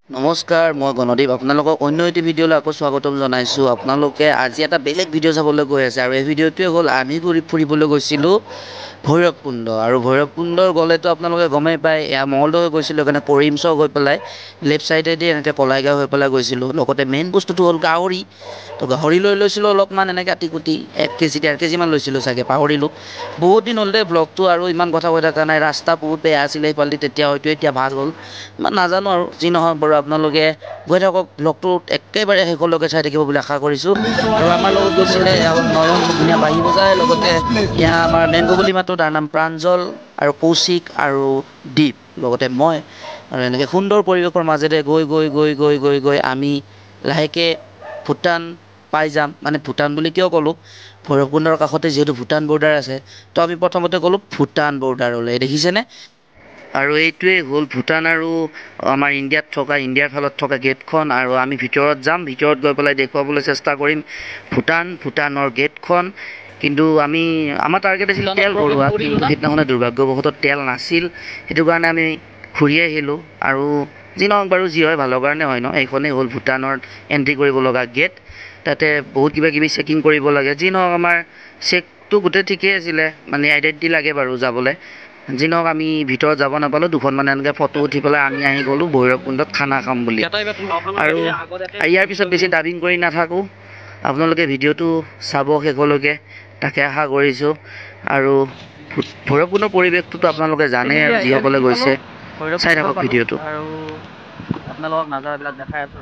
নমস্কাৰ, মই গণদীপ আপোনালোকক অন্য এটি ভিডিঅ'লৈ আকৌ স্বাগতম জনাইছোঁ। আপোনালোকে আজি এটা বেলেগ ভিডিঅ' চাবলৈ গৈ আছে আৰু এই ভিডিঅ'টোৱে হ'ল আমি ফুৰিবলৈ গৈছিলোঁ ভৈৰৱকুণ্ড। আৰু ভৈৰৱকুণ্ড গ'লেতো আপোনালোকে গমেই পায়, এয়া মঙলদৈ গৈছিলোঁ সেইকাৰণে কৰিমচৰ গৈ পেলাই লেফ্ট ছাইডেদি এনেকৈ কলাইগাঁও হৈ পেলাই গৈছিলোঁ। লগতে মেইন বস্তুটো হ'ল গাহৰি। তো গাহৰি লৈ লৈছিলোঁ অলপমান এনেকৈ কাটি কুটি 1 কেজি 1.5 কেজিমান লৈছিলোঁ চাগে, পাহৰিলোঁ। বহুত দিন হ'ল দেই ব্লগটো আৰু ইমান কথা কৈ থকা নাই। ৰাস্তা বহুত বেয়া আছিলে সেইফালেদি, তেতিয়া হয়তো এতিয়া ভাল হ'ল, ইমান নাজানো আৰু। যি নহওক বাৰু, আপোনালোকে গৈ থাকক, ব্লগটো একেবাৰে শেষলৈকে চাই থাকিব বুলি আশা কৰিছোঁ। আৰু আমাৰ লগত গৈছিলে নয়ন, ধুনীয়া বাঁহী বজাই, লগতে এয়া আমাৰ মেংগ বুলি মাতো, তাৰ নাম প্ৰাঞ্জল আৰু কৌশিক আৰু দীপ, লগতে মই। আৰু এনেকৈ সুন্দৰ পৰিৱেশৰ মাজেৰে গৈ আমি লাহেকৈ ভূটান পাই যাম। মানে ভূটান বুলি কিয় ক'লোঁ, ভৈৰৱকুণ্ডৰ কাষতে যিহেতু ভূটান বৰ্ডাৰ আছে, তো আমি প্ৰথমতে গ'লোঁ ভূটান বৰ্ডাৰলৈ। দেখিছেনে? আৰু এইটোৱেই হ'ল ভূটান আৰু আমাৰ ইণ্ডিয়াৰ ফালত থকা গেটখন। আৰু আমি ভিতৰত যাম, ভিতৰত গৈ পেলাই দেখুৱাবলৈ চেষ্টা কৰিম ভূটানৰ গেটখন। কিন্তু আমাৰ টাৰ্গেট আছিল তেল ভৰোৱা, কিন্তু সেইদিনাখনে দুৰ্ভাগ্যবশতঃ তেল নাছিল, সেইটো কাৰণে আমি ঘূৰি আহিলোঁ। আৰু যি নহওক বাৰু, যি হয় ভালৰ কাৰণে হয় ন। এইখনেই হ'ল ভূটানৰ এণ্ট্ৰি কৰিব লগা গেট। তাতে বহুত কিবা কিবি চেকিং কৰিব লাগে। যি নহওক, আমাৰ চেকটো গোটেই ঠিকেই আছিলে, মানে আইডেণ্টি লাগে বাৰু যাবলৈ। যি নহওক, আমি ভিতৰত যাব নাপালোঁ। দুখনমান এনেকৈ ফটো উঠি পেলাই আমি আহি গ'লোঁ ভৈৰৱকুণ্ডত খানা খাম বুলি। আৰু ইয়াৰ পিছত বেছি ডাবিং কৰি নাথাকোঁ, আপোনালোকে ভিডিঅ'টো চাব শেষলৈকে, তাকে আশা কৰিছোঁ। আৰু ভৈৰৱকুণ্ডৰ পৰিৱেশটোতো আপোনালোকে জানেই, আৰু যিসকলে গৈছে চাই থাকক ভিডিঅ'টো। আৰু আপোনালোকক নাজাৰাবিলাক দেখাই আছোঁ।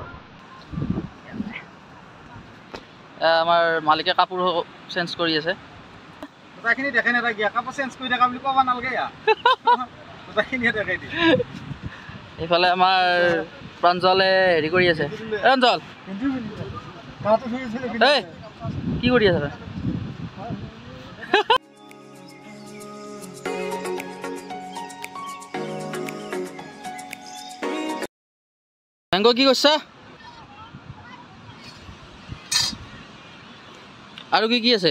আমাৰ মালিকে কাপোৰ চেঞ্জ কৰি আছে। গোটেইখিনি দেখাই নাথাকি কাপোৰ চেঞ্জ কৰি থকা বুলি ক'ব নালাগে। গোটেইখিনিয়ে দেখাই দিয়ে। এইফালে আমাৰ প্ৰাঞ্জলে হেৰি কৰি আছে। প্ৰাঞ্জল, কি কৰি আছে? মেংগ কি কৈছা? আৰু কি আছে?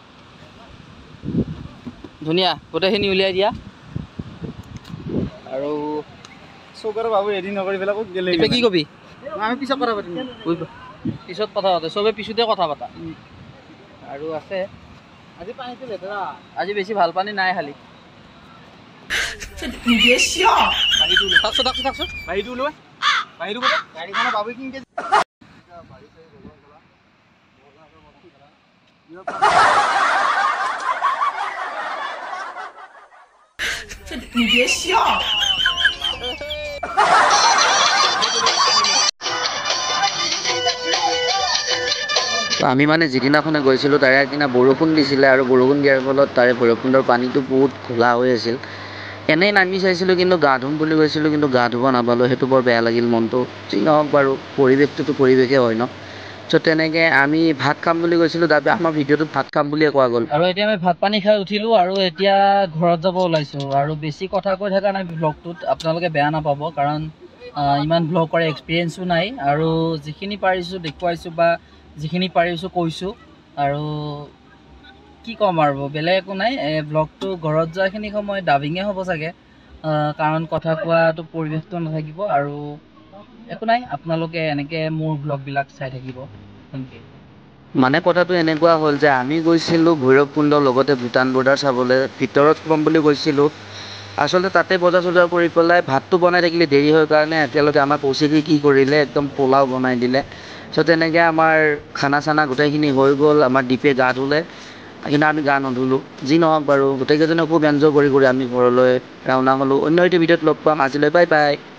ধুনীয়া, গোটেইখিনি উলিয়াই দিয়া। আৰু চৌকাৰ বাবু ৰেডি নকৰি পেলাই ক'ত গ'লে? কি কবি? আমি পিছত কথা পাতিম। পিছত কথা পাতে, চবে পিছতে কথা পাতা। আৰু আছে আজি পানীটো লেতেৰা, আজি বেছি ভাল পানী নাই। খালি আমি মানে যিদিনাখনে গৈছিলোঁ তাৰে আগদিনা বৰষুণ দিছিলে, আৰু বৰষুণ দিয়াৰ ফলত তাৰে ভৈৰৱকুণ্ডৰ পানীটো বহুত ঘোলা হৈ আছিল। এনেই নামি চাইছিলোঁ, কিন্তু গা ধুম বুলি গৈছিলোঁ, কিন্তু গা ধুব নাপালোঁ। সেইটো বৰ বেয়া লাগিল মনটো। যি নহওক বাৰু, পৰিৱেশটোতো পৰিৱেশেই হয় ন। চ' তেনেকৈ আমি ভাত খাম বুলি গৈছিলোঁ, তাৰপৰা আমাৰ ভিডিঅ'টোত ভাত খাম বুলিয়ে কোৱা গ'ল। আৰু এতিয়া আমি ভাত পানী খাই উঠিলোঁ, আৰু এতিয়া ঘৰত যাব ওলাইছোঁ। আৰু বেছি কথা কৈ থকা নাই ব্লগটোত, আপোনালোকে বেয়া নাপাব, কাৰণ ইমান ব্লগ কৰা এক্সপিৰিয়েঞ্চো নাই। আৰু যিখিনি পাৰিছোঁ দেখুৱাইছোঁ, বা যিখিনি পাৰিছোঁ কৈছোঁ। আৰু কি ক'ম আৰু, বেলেগ একো নাই। ব্লগটো ঘৰত যোৱাখিনি সময় ডাবিঙে হ'ব চাগে, কাৰণ কথা কোৱাটো পৰিৱেশটো নাথাকিব। আৰু একো নাই, আপোনালোকে এনেকৈ মোৰ ব্লগবিলাক চাই থাকিব। মানে কথাটো এনেকুৱা হ'ল যে আমি গৈছিলোঁ ভৈৰৱকুণ্ডৰ লগতে ভূটান বৰ্ডাৰ চাবলৈ, ভিতৰত সোমাম বুলি গৈছিলোঁ। আচলতে তাতে বজাৰ চজাৰ কৰি পেলাই ভাতটো বনাই থাকিলে দেৰি হয় কাৰণে এতিয়ালৈকে আমাৰ কৌশিকে কি কৰিলে, একদম পোলাও বনাই দিলে। চ' তেনেকৈ আমাৰ খানা চানা গোটেইখিনি হৈ গ'ল। আমাৰ দীপে গা ধুলে, কিন্তু আমি গা নুধুলোঁ। যি নহওক বাৰু, গোটেইকেইজনে খুব এনজয় কৰি আমি ঘৰলৈ ৰাওনা হ'লোঁ। অন্য এটি ভিডিঅ'ত লগ পাম। আজিলৈ বাই বাই।